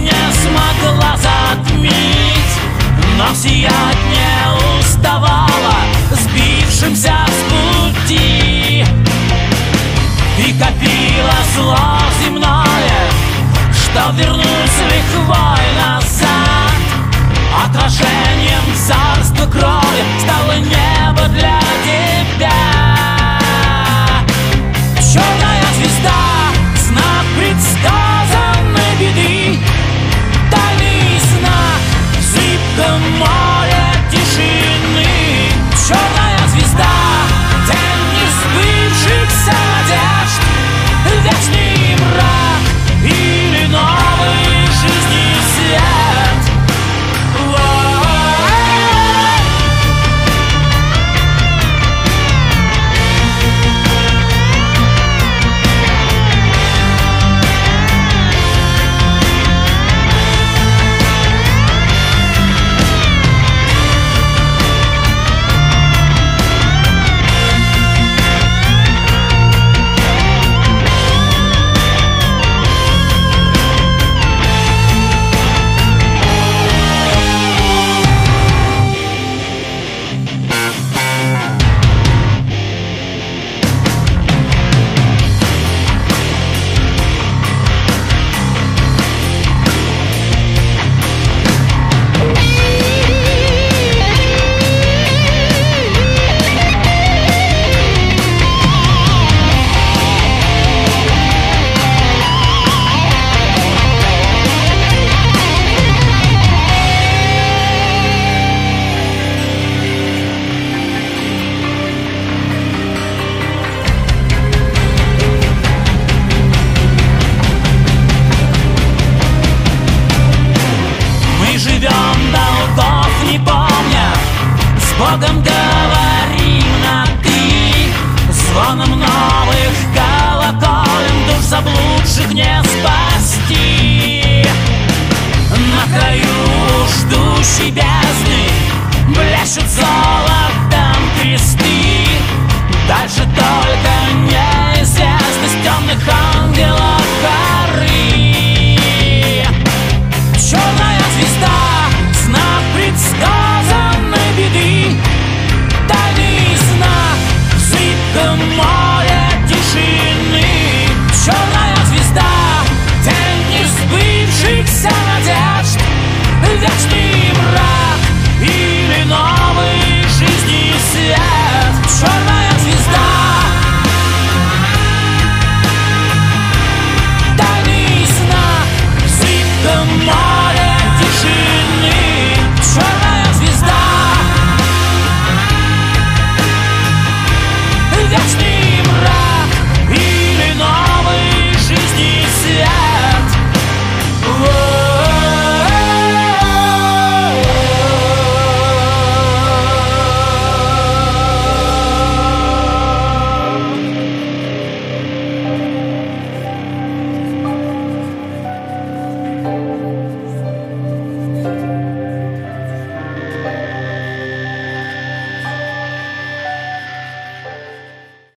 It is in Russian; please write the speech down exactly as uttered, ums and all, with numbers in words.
не смогла затмить, но сиять не уставала сбившимся с пути. И копила зло земное, что вернусь лихвой назад. Отражением царства крови стало небо для тебя. Черная звезда, знак предсказанной беды, тайный знак в зыбком море тишины. Черная звезда, тень несбывшихся надежд, вечный мрак или новый жизни свет. Богом говорим на «ты», звоном новых колоколен душ заблудших не спасти. На краю ждущей бездны блещут зоры.